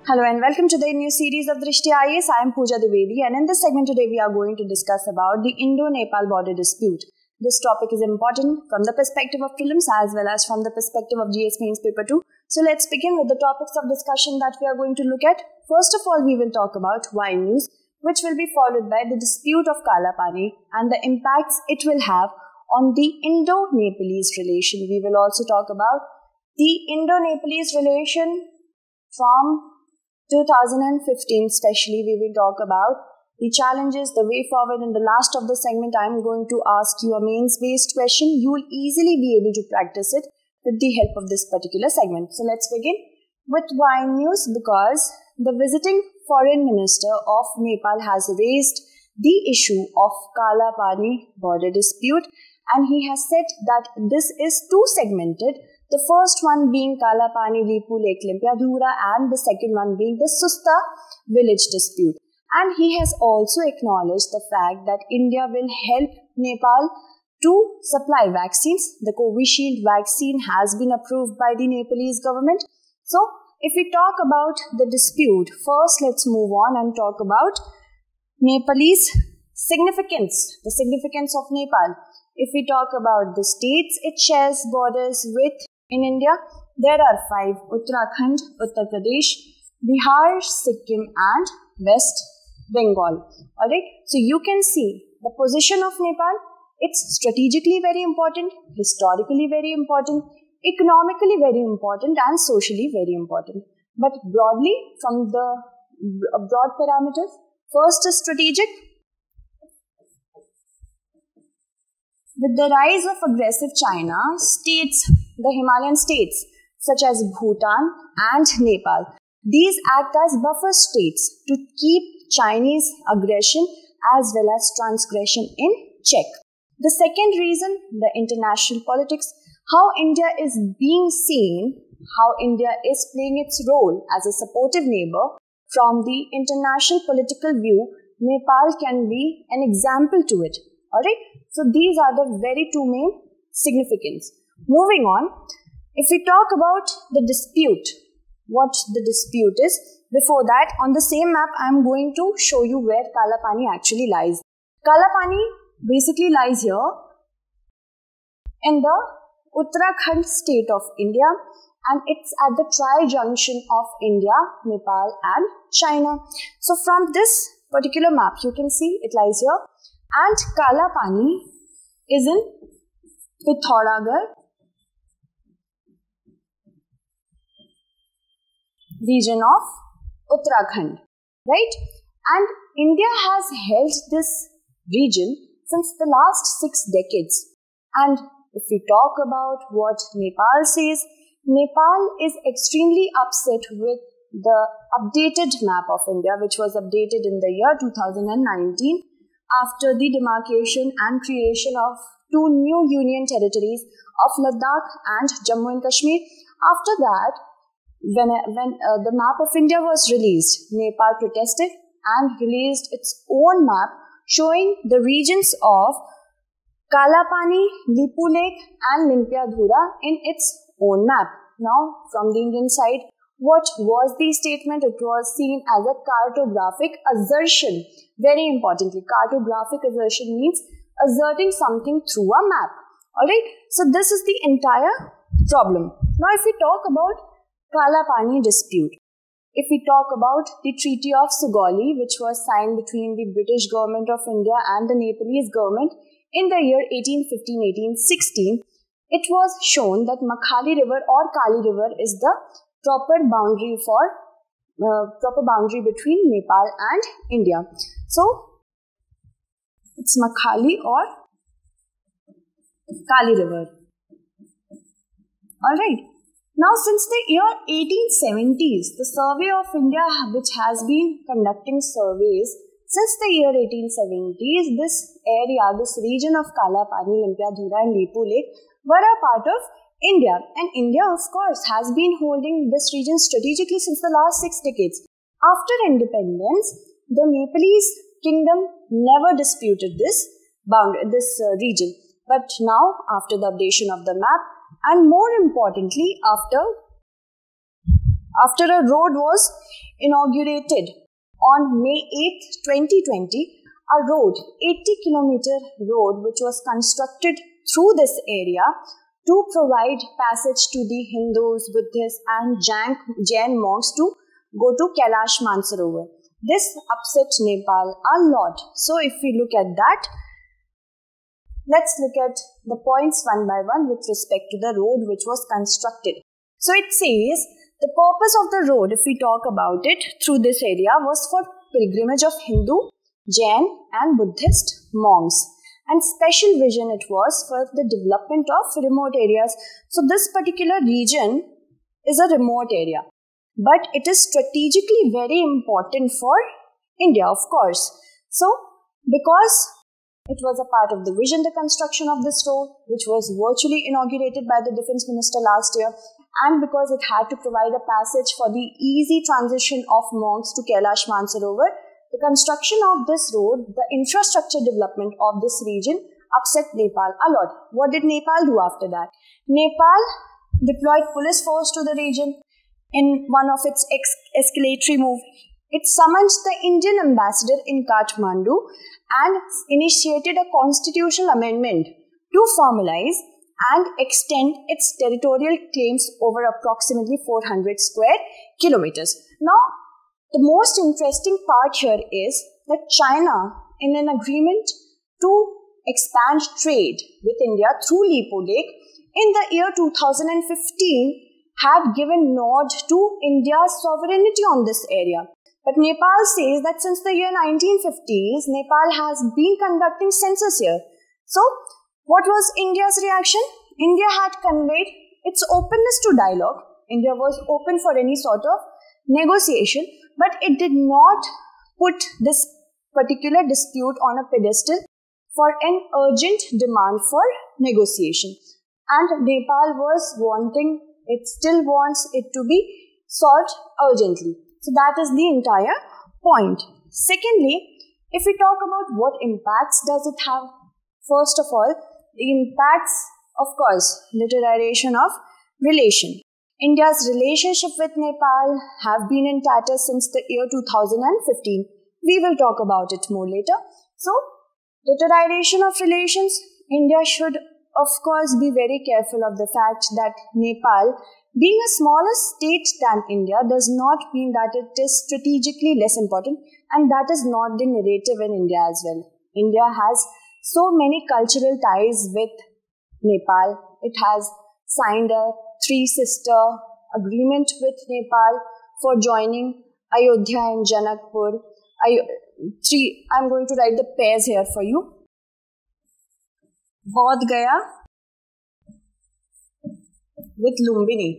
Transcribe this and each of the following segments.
Hello and welcome to the new series of Drishti IAS. I am Pooja Dwivedi, and in this segment today we are going to discuss about the Indo-Nepal border dispute. This topic is important from the perspective of prelims as well as from the perspective of GS Mains Paper 2. So let's begin with the topics of discussion that we are going to look at. First of all, we will talk about wine news, which will be followed by the dispute of Kala Pani and the impacts it will have on the Indo-Nepalese relation. We will also talk about the Indo-Nepalese relation from 2015 especially. We will talk about the challenges, the way forward. In the last of the segment, I am going to ask you a mains-based question. You will easily be able to practice it with the help of this particular segment. So let's begin with wine news, because the visiting foreign minister of Nepal has raised the issue of Kala Pani border dispute, and he has said that this is too segmented. The first one being Kala Pani Lipu Lake Limpiadhura, and the second one being the Susta village dispute. And he has also acknowledged the fact that India will help Nepal to supply vaccines. The Covishield vaccine has been approved by the Nepalese government. So, if we talk about the dispute, first let's move on and talk about Nepalese significance, the significance of Nepal. If we talk about the states it shares borders with in India, there are 5: Uttarakhand, Uttar Pradesh, Bihar, Sikkim and West Bengal. Alright, so you can see the position of Nepal. It's strategically very important, historically very important, economically very important and socially very important. But broadly, from the broad parameters, first is strategic. With the rise of aggressive China, the Himalayan states such as Bhutan and Nepal, these act as buffer states to keep Chinese aggression as well as transgression in check. The second reason, the international politics, how India is being seen, how India is playing its role as a supportive neighbor. From the international political view, Nepal can be an example to it. Alright, so these are the very two main significance. Moving on, if we talk about the dispute, what the dispute is, before that, on the same map, I am going to show you where Kala Pani actually lies. Kala Pani basically lies here in the Uttarakhand state of India, and it's at the tri-junction of India, Nepal and China. So from this particular map, you can see it lies here. And Kala Pani is in Pithoragarh region of Uttarakhand, right? And India has held this region since the last 6 decades. And if we talk about what Nepal says, Nepal is extremely upset with the updated map of India, which was updated in the year 2019. After the demarcation and creation of 2 new union territories of Ladakh and Jammu and Kashmir. After that, when the map of India was released, Nepal protested and released its own map showing the regions of Kala Pani, Lipu Lake and Limpiadhura in its own map. Now, from the Indian side, what was the statement? It was seen as a cartographic assertion. Very importantly, cartographic assertion means asserting something through a map. Alright, so this is the entire problem. Now, if we talk about Kala Pani dispute, if we talk about the Treaty of Sugauli, which was signed between the British government of India and the Nepalese government in the year 1815-1816, it was shown that Makhali River or Kali River is the proper boundary between Nepal and India. So, it's Makhali or Kali River. Alright. Now, since the year 1870s, the Survey of India, which has been conducting surveys since the year 1870s, this area, this region of Kala Pani, Limpiadhura and Lipu Lake were a part of India. And India, of course, has been holding this region strategically since the last 6 decades. After independence, the Nepalese kingdom never disputed this region. But now, after the updation of the map, and more importantly, after a road was inaugurated on May 8th, 2020, a road, 80-kilometer road, which was constructed through this area to provide passage to the Hindus, Buddhists and Jain monks to go to Kailash Mansarovar. This upset Nepal a lot. So if we look at that, let's look at the points one by one with respect to the road which was constructed. So it says, the purpose of the road, if we talk about it, through this area was for pilgrimage of Hindu, Jain and Buddhist monks. And special vision it was for the development of remote areas. So this particular region is a remote area, but it is strategically very important for India, of course. So because it was a part of the vision, the construction of this road, which was virtually inaugurated by the Defence Minister last year, and because it had to provide a passage for the easy transition of monks to Kailash Mansarovar, the construction of this road, the infrastructure development of this region upset Nepal a lot. What did Nepal do after that? Nepal deployed police force to the region in one of its escalatory moves. It summoned the Indian ambassador in Kathmandu and initiated a constitutional amendment to formalize and extend its territorial claims over approximately 400 square kilometers. Now, the most interesting part here is that China, in an agreement to expand trade with India through Lipo Lake, in the year 2015, had given nod to India's sovereignty on this area. But Nepal says that since the year 1950s, Nepal has been conducting census here. So, what was India's reaction? India had conveyed its openness to dialogue. India was open for any sort of negotiation, but it did not put this particular dispute on a pedestal for an urgent demand for negotiation. And Nepal was wanting, it still wants it to be solved urgently. So that is the entire point. Secondly, if we talk about what impacts does it have, first of all, the impacts, of course, deterioration of relation. India's relationship with Nepal have been in tatters since the year 2015. We will talk about it more later. So, deterioration of relations, India should, of course, be very careful of the fact that Nepal, being a smaller state than India, does not mean that it is strategically less important, and that is not the narrative in India as well. India has so many cultural ties with Nepal. It has signed a three-sister agreement with Nepal for joining Ayodhya and Janakpur. I'm going to write the pairs here for you. Bodh Gaya with Lumbini.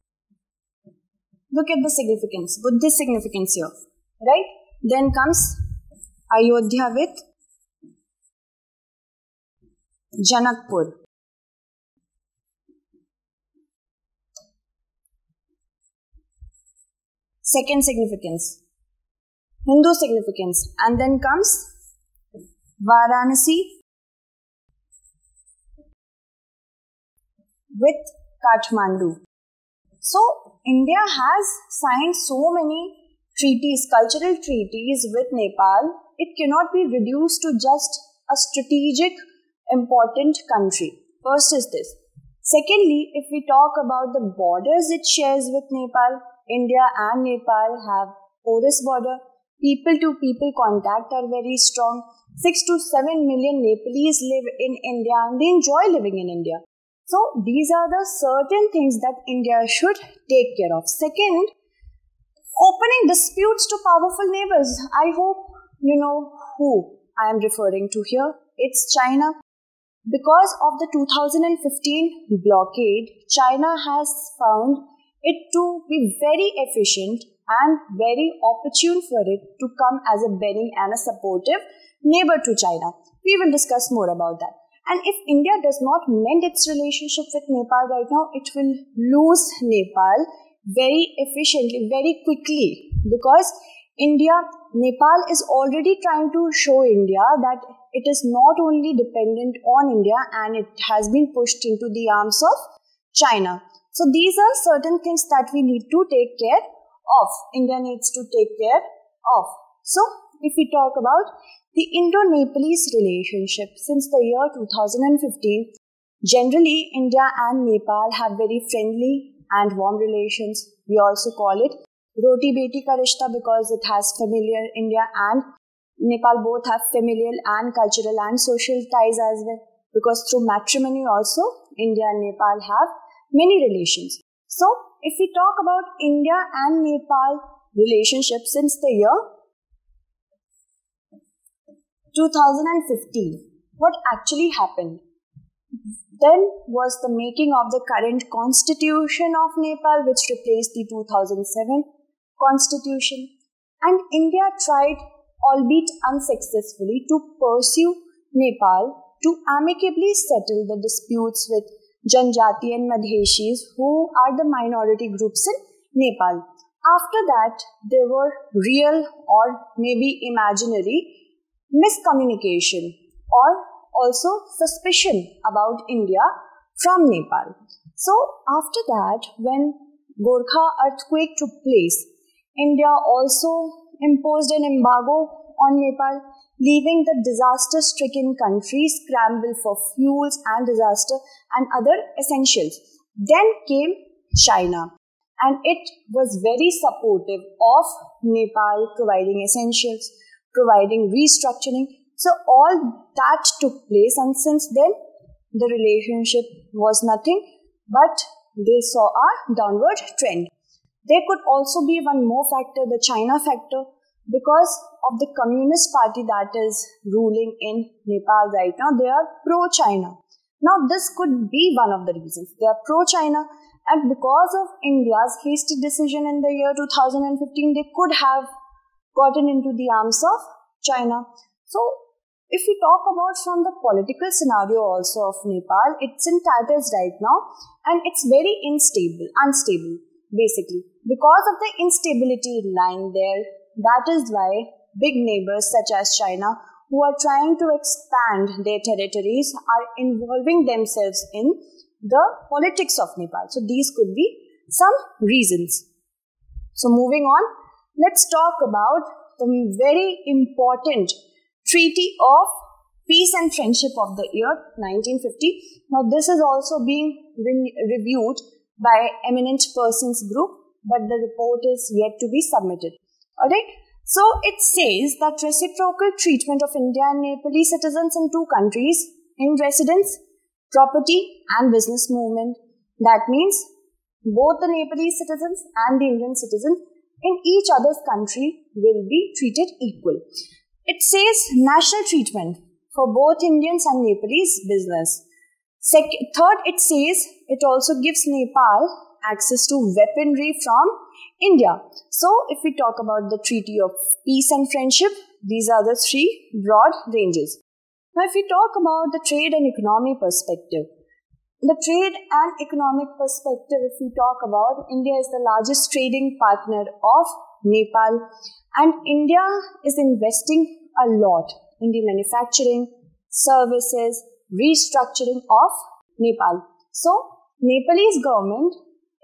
Look at the significance, Buddhist significance here, right? Then comes Ayodhya with Janakpur. Second significance, Hindu significance, and then comes Varanasi with Kathmandu. So, India has signed so many treaties, cultural treaties with Nepal. It cannot be reduced to just a strategic, important country. First is this. Secondly, if we talk about the borders it shares with Nepal, India and Nepal have porous border. People-to-people contact are very strong. 6 to 7 million Nepalese live in India and they enjoy living in India. So, these are the certain things that India should take care of. Second, opening disputes to powerful neighbors. I hope you know who I am referring to here. It's China. Because of the 2015 blockade, China has found it to be very efficient and very opportune for it to come as a bearing and a supportive neighbor to China. We will discuss more about that. And if India does not mend its relationship with Nepal right now, it will lose Nepal very efficiently, very quickly, because Nepal is already trying to show India that it is not only dependent on India and it has been pushed into the arms of China. So these are certain things that we need to take care of India needs to take care of. So, if we talk about the Indo-Nepalese relationship since the year 2015, generally India and Nepal have very friendly and warm relations. We also call it Roti Beti Ka Rishta because it has familial. India and Nepal both have familial and cultural and social ties as well, because through matrimony also India and Nepal have many relations. So, if we talk about India and Nepal relationship since the year 2015, what actually happened? Then was the making of the current constitution of Nepal, which replaced the 2007 constitution. And India tried, albeit unsuccessfully, to pursue Nepal to amicably settle the disputes with Janjati and Madheshis, who are the minority groups in Nepal. After that, there were real or maybe imaginary miscommunication or also suspicion about India from Nepal. So after that, when Gorkha earthquake took place, India also imposed an embargo on Nepal, leaving the disaster-stricken country scramble for fuels and disaster and other essentials. Then came China, and it was very supportive of Nepal, providing essentials, providing restructuring. So all that took place, and since then the relationship was nothing but they saw a downward trend. There could also be one more factor, the China factor, because of the Communist Party that is ruling in Nepal right now. They are pro-China. Now this could be one of the reasons. They are pro-China, and because of India's hasty decision in the year 2015, they could have gotten into the arms of China. So if we talk about from the political scenario also of Nepal, it's in tatters right now, and it's very unstable basically. Because of the instability lying there, that is why big neighbors such as China, who are trying to expand their territories, are involving themselves in the politics of Nepal. So these could be some reasons. So moving on, let's talk about the very important Treaty of Peace and Friendship of the year 1950. Now this is also being reviewed by eminent persons group, but the report is yet to be submitted. Alright, so it says that reciprocal treatment of India and Nepali citizens in two countries in residence, property and business movement. That means both the Nepalese citizens and the Indian citizens in each other's country will be treated equal. It says national treatment for both Indians and Nepalese business. Third, it says it also gives Nepal access to weaponry from India. So, if we talk about the Treaty of Peace and Friendship, these are the three broad ranges. Now, if we talk about the trade and economy perspective, the trade and economic perspective, if we talk about, India is the largest trading partner of Nepal, and India is investing a lot in the manufacturing, services, restructuring of Nepal. So, Nepalese government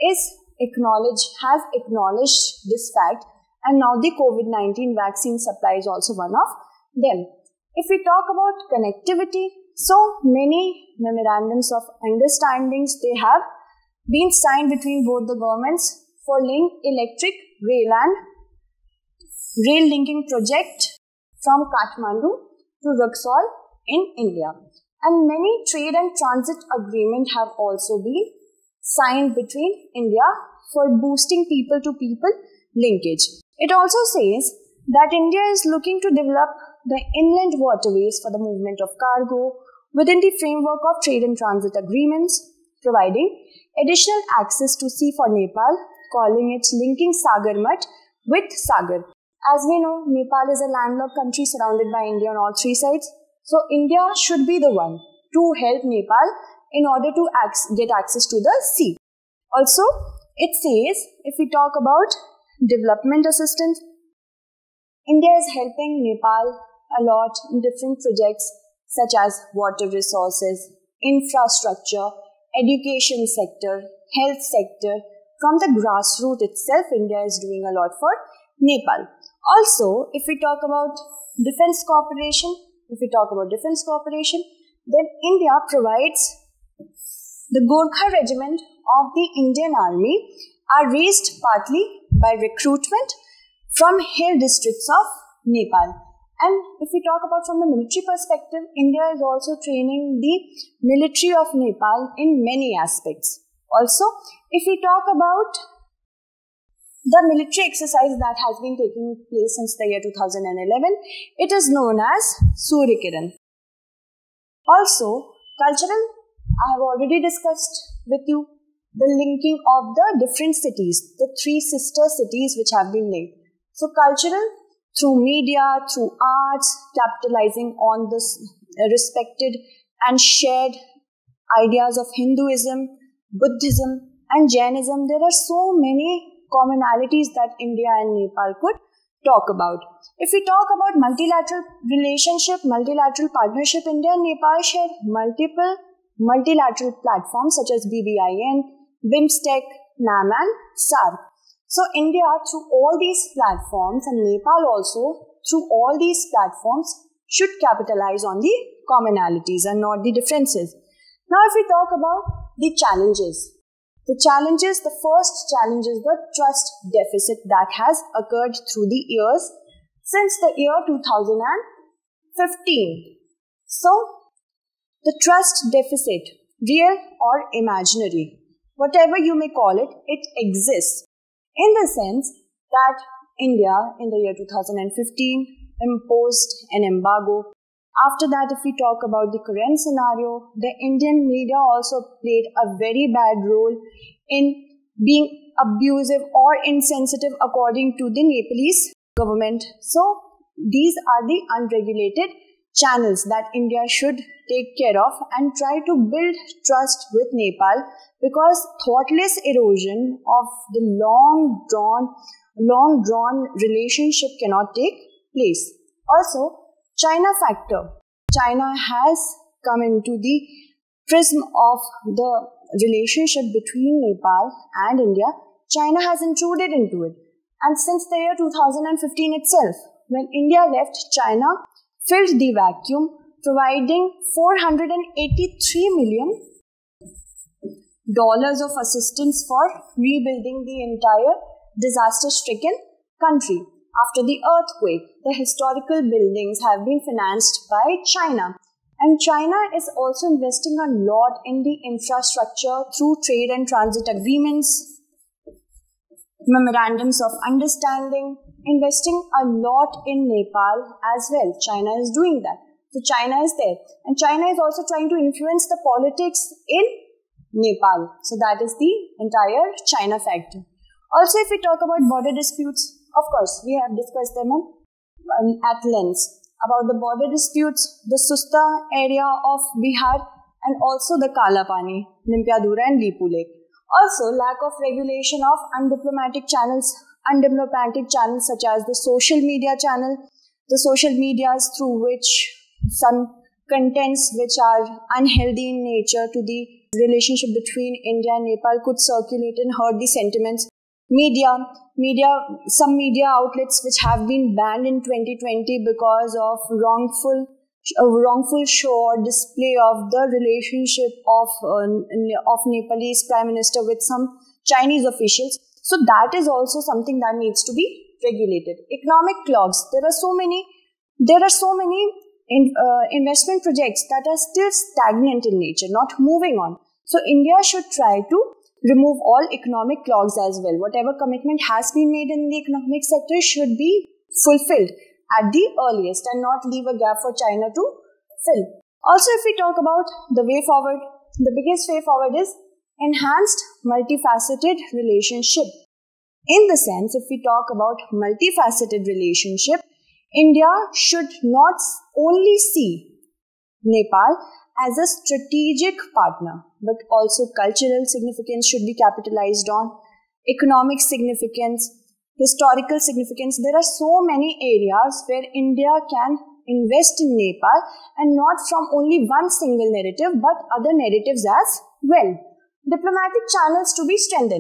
has acknowledged this fact, and now the COVID-19 vaccine supply is also one of them. If we talk about connectivity, so many memorandums of understandings they have been signed between both the governments for electric rail and rail linking project from Kathmandu to Raxaul in India. And many trade and transit agreements have also been signed between India for boosting people-to-people linkage. It also says that India is looking to develop the inland waterways for the movement of cargo within the framework of trade and transit agreements, providing additional access to sea for Nepal, calling it linking Sagarmat with Sagar. As we know, Nepal is a landlocked country surrounded by India on all three sides. So India should be the one to help Nepal in order to get access to the sea. Also, it says, if we talk about development assistance, India is helping Nepal a lot in different projects such as water resources, infrastructure, education sector, health sector, from the grassroots itself, India is doing a lot for Nepal. Also, if we talk about defense cooperation, then India provides the Gorkha Regiment of the Indian Army are raised partly by recruitment from hill districts of Nepal. And if we talk about from the military perspective, India is also training the military of Nepal in many aspects. Also, if we talk about the military exercise that has been taking place since the year 2011, it is known as Surya Kiran. Also, cultural, I have already discussed with you the linking of the different cities, the three sister cities which have been linked. So, cultural, through media, through arts, capitalizing on the respected and shared ideas of Hinduism, Buddhism and Jainism. There are so many commonalities that India and Nepal could talk about. If we talk about multilateral relationship, multilateral partnership, India and Nepal share multiple multilateral platforms such as BBIN, BIMSTEC, NAM and SAARC. So India through all these platforms and Nepal also through all these platforms should capitalize on the commonalities and not the differences. Now if we talk about the challenges. The first challenge is the trust deficit that has occurred through the years since the year 2015. So the trust deficit, real or imaginary, whatever you may call it, it exists. In the sense that India in the year 2015 imposed an embargo. After that, if we talk about the current scenario, the Indian media also played a very bad role in being abusive or insensitive according to the Nepalese government. So these are the unregulated channels that India should take care of and try to build trust with Nepal, because thoughtless erosion of the long drawn relationship cannot take place. Also, China factor. China has come into the prism of the relationship between Nepal and India. China has intruded into it. And since the year 2015 itself, when India left, China filled the vacuum, providing $483 million of assistance for rebuilding the entire disaster-stricken country. After the earthquake, the historical buildings have been financed by China. And China is also investing a lot in the infrastructure through trade and transit agreements, memorandums of understanding, investing a lot in Nepal as well. China is doing that. So China is there. And China is also trying to influence the politics in Nepal. So that is the entire China factor. Also, if we talk about border disputes, of course, we have discussed them at length about the border disputes, the Susta area of Bihar and also the Kalapani, Limpiadura and Lipu Lake. Also, lack of regulation of undiplomatic channels such as the social media channel, the social medias through which some contents which are unhealthy in nature to the relationship between India and Nepal could circulate and hurt the sentiments. Some media outlets which have been banned in 2020 because of wrongful show or display of the relationship of Nepalese Prime Minister with some Chinese officials. So that is also something that needs to be regulated. Economic clogs. There are so many investment projects that are still stagnant in nature, not moving on. So India should try to remove all economic clogs as well. Whatever commitment has been made in the economic sector should be fulfilled at the earliest and not leave a gap for China to fill. Also, if we talk about the way forward, the biggest way forward is enhanced multifaceted relationship. In the sense, if we talk about multifaceted relationship, India should not only see Nepal as a strategic partner, but also cultural significance should be capitalized on, economic significance, historical significance. There are so many areas where India can invest in Nepal and not from only one single narrative, but other narratives as well. Diplomatic channels to be strengthened.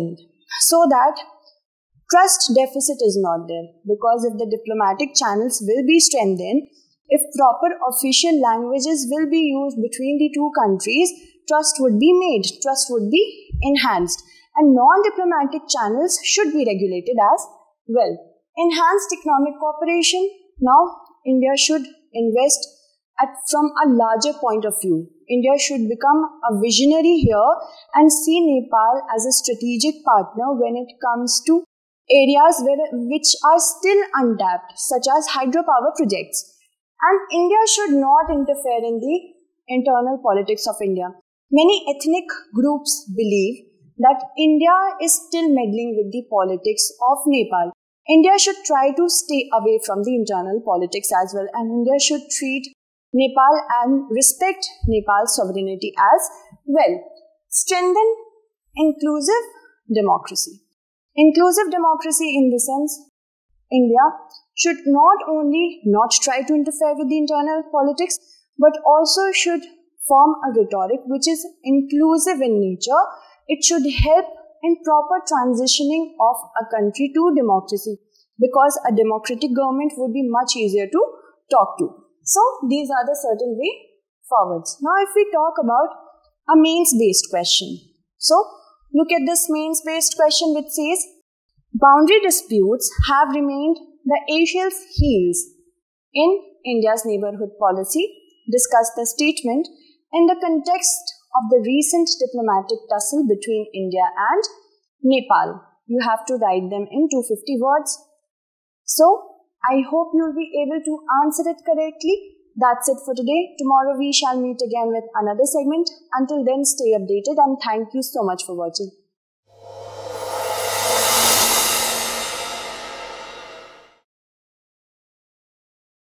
so that trust deficit is not there. Because if the diplomatic channels will be strengthened, if proper official languages will be used between the two countries, trust would be made, trust would be enhanced, and non-diplomatic channels should be regulated as well. Enhanced economic cooperation. Now, India should invest from a larger point of view. India should become a visionary here and see Nepal as a strategic partner when it comes to areas which are still untapped, such as hydropower projects. And India should not interfere in the internal politics of India. Many ethnic groups believe that India is still meddling with the politics of Nepal. India should try to stay away from the internal politics as well, and India should treat Nepal and respect Nepal's sovereignty as well. Strengthen inclusive democracy. Inclusive democracy in the sense, India should not only not try to interfere with the internal politics, but also should form a rhetoric which is inclusive in nature. It should help in proper transitioning of a country to democracy, because a democratic government would be much easier to talk to. So these are the certain way forwards. Now if we talk about a means-based question. So look at this means-based question which says, boundary disputes have remained the Achilles heels in India's neighborhood policy. Discuss the statement in the context of the recent diplomatic tussle between India and Nepal. You have to write them in 250 words. So, I hope you will be able to answer it correctly. That's it for today. Tomorrow we shall meet again with another segment. Until then, stay updated and thank you so much for watching.